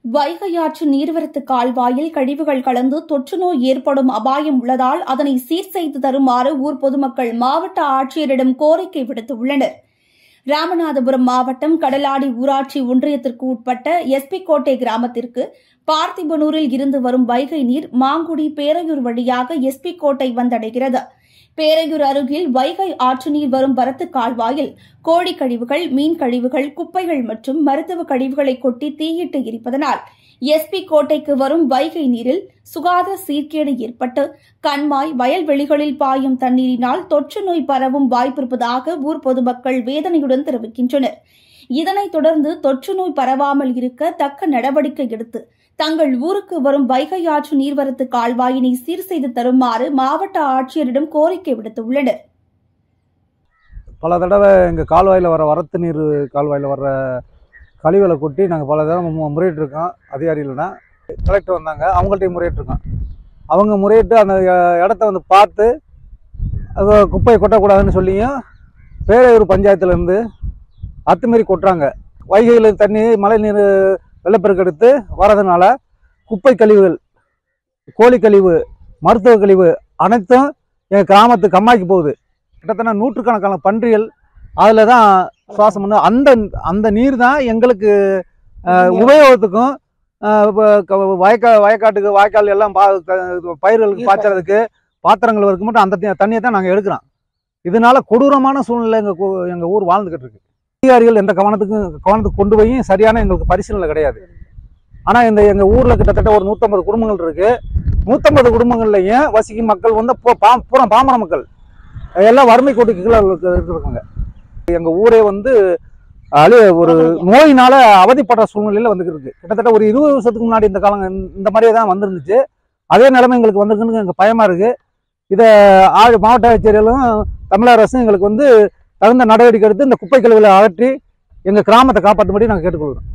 வைகை ஆற்று நீர்வரத்து கால்வாயில் கழிவுகள் கலந்து தொற்று நோய் ஏற்படும் அபாயம் உள்ளதால் அதனை சீர் செய்து தருமாறு ஊர் பொதுமக்கள் மாவட்ட ஆட்சியரிடம் கோரிக்கை விடுத்துள்ளனர். ராமநாதபுரம் மாவட்டம் கடலாடி ஊராட்சி ஒன்றியத்திற்கு உட்பட்ட எஸ்பி கோட்டை கிராமத்திற்கு பார்த்திபனூரில் இருந்து வரும் வைகை நீர் மாங்குடி பேரையூர் வழியாக எஸ்பி கோட்டை வந்தடைகிறது. பேரையூர் அருகில் வைகை ஆற்று நீர் வரும் வரத்து கால்வாயில் கோழி கழிவுகள், மீன் கழிவுகள், குப்பைகள் மற்றும் மருத்துவ கழிவுகளை கொட்டி தீயிட்டு எரிப்பதனால் எஸ்பி கோட்டைக்கு வரும் வைகை நீரில் சுகாதார சீர்கேடு ஏற்பட்டு கண்மாய், வயல்வெளிகளில் பாயும் தண்ணீரினால் தொற்று நோய் பரவும் வாய்ப்பிருப்பதாக ஊர் பொதுமக்கள் வேதனையுடன் தெரிவிக்கின்றனர். இதனைத் தொடர்ந்து தொற்று நோய் பரவாமல் இருக்க தக்க நடவடிக்கை எடுத்து தங்கள் ஊருக்கு வரும் வைகை ஆற்று நீர்வரத்து கால்வாயினை சீர் செய்து தருமாறு மாவட்ட ஆட்சியரிடம் கோரிக்கை விடுத்துள்ளனர். பல தடவை எங்கள் கால்வாயில் வர வரத்து நீர் கால்வாயில் வர்ற கழிவுகளை கொட்டி நாங்கள் பல தடவை முறையிட்டிருக்கோம். அதிகாரிகள்னா கலெக்டர் வந்தாங்க, அவங்கள்ட்டையும் முறையிட்டிருக்கோம். அவங்க முறையிட்டு அந்த இடத்த வந்து பார்த்து அது குப்பையை கொட்டக்கூடாதுன்னு சொல்லியும் பேரையூர் பஞ்சாயத்துலேருந்து அத்துமீறி கொட்டுறாங்க. வைகையில் தண்ணி மழை நீர் வெள்ளப்பெருக்கு எடுத்து வரதுனால குப்பை கழிவுகள், கோழி கழிவு, மருத்துவ கழிவு அனைத்தும் எங்கள் கிராமத்து கம்மாய்க்கு போகுது. கிட்டத்தட்ட நூற்றுக்கணக்கான பன்றிகள் அதில் தான் சுவாசம் பண்ணு. அந்த நீர் தான் எங்களுக்கு உபயோகத்துக்கும் வயக்காட்டுக்கு வாய்க்கால் எல்லாம் பயிர்களுக்கு பாய்ச்சறதுக்கு பாத்திரங்கள் வரைக்கும் மட்டும் அந்த தண்ணியை தான் நாங்கள் எடுக்கிறோம். இதனால கொடூரமான சூழ்நிலை எங்கள் ஊர் வாழ்ந்துக்கிட்டு இருக்கு. அதிகாரிகள் எந்த கவனத்துக்கு கொண்டு போய் சரியான எங்களுக்கு பரிசீலனை கிடையாது. ஆனால் எங்கள் ஊரில் கிட்டத்தட்ட ஒரு 150 குடும்பங்கள் இருக்கு. 150 குடும்பங்கள்லையும் வசிக்கும் மக்கள் வந்து பூரா பாமர மக்கள் எல்லாம் வறுமை கோட்டுக்கு கீழே இருக்கிறாங்க. எங்கள் ஊரே வந்து ஒரு நோயினால அவதிப்படுற சூழ்நிலையில் வந்துக்கிட்டு இருக்கு. கிட்டத்தட்ட ஒரு 20 வருஷத்துக்கு முன்னாடி இந்த மாதிரியே தான் வந்துருந்துச்சு. அதே நிலைமை எங்களுக்கு வந்திருக்குன்னு எங்களுக்கு பயமா இருக்கு. இதை மாவட்ட ஆட்சியர்களும் தமிழக அரசும் எங்களுக்கு வந்து தகுந்த நடவடிக்கை எடுத்து இந்த குப்பை கழிவுகளை அகற்றி எங்கள் கிராமத்தை காப்பாற்றும்படி நாங்கள் கேட்டுக்கொள்கிறோம்.